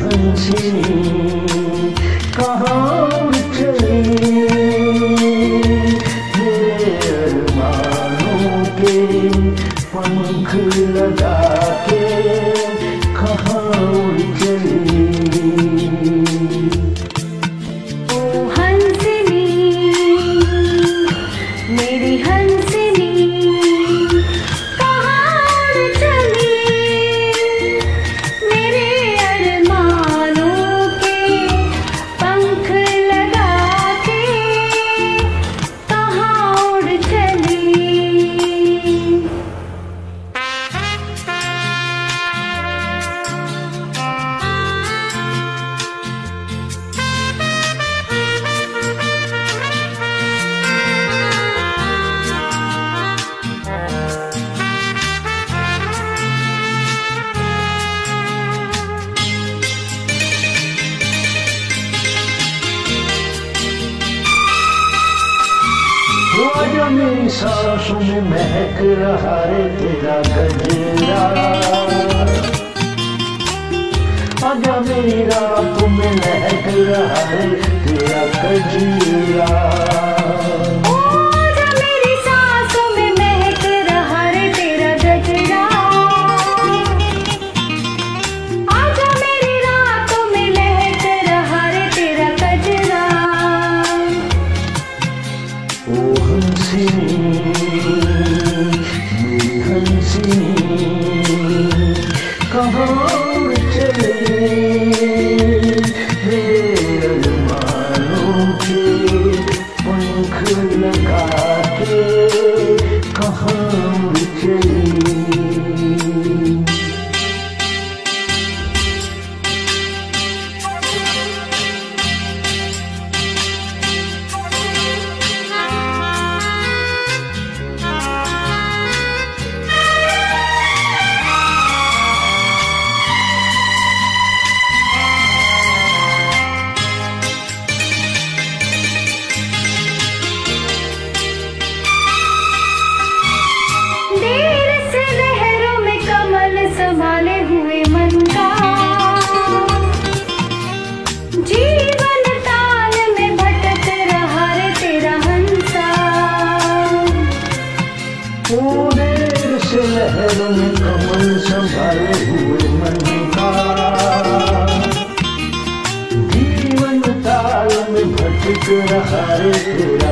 हंसिनी कहाँ चली, मेरे अरमानों के पंख लगा के कहाँ उड़ चली। ओ हंसिनी मेरी हंसिनी कहाँ उड़ चली, मेरे अरमानों के पंख लगा के कहाँ उड़ चली। आजा मेरी सांसों में महक रहा रे तेरा गजरा, आजा मेरी रातों में महक रहा रे तेरा गजरा। आजा मेरी सांसों में महक रहा रे तेरा गजरा, आजा मेरी रातों में महक रहा रे तेरा गजरा। ओ हंसिनी मेरी हंसिनी कहाँ चले, मेरे अरमानों के पंख लगा के कहाँ चली। संभाले हुए मन का जीवन ताल में भटक रहा रे तेरा हंसा। ओ देर से लहरों में कमल संभाले हुए मन का, जीवन ताल में भटक रहा रे तेरा